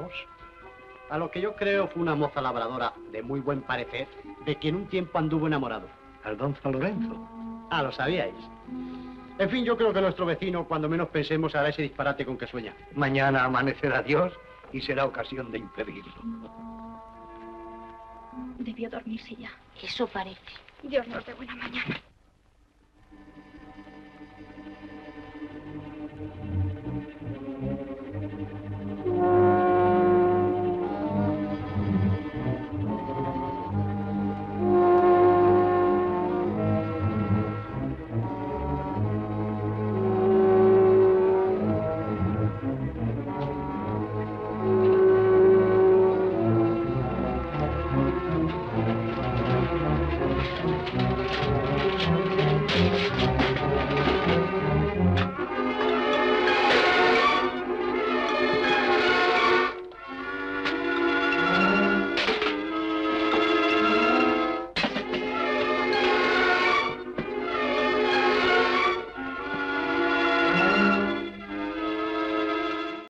hijos? A lo que yo creo fue una moza labradora de muy buen parecer, de quien un tiempo anduvo enamorado. Aldonza Lorenzo. Ah, lo sabíais. En fin, yo creo que nuestro vecino, cuando menos pensemos, hará ese disparate con que sueña. Mañana amanecerá Dios y será ocasión de impedirlo. Debió dormirse ya. Eso parece. Dios nos dé buena mañana.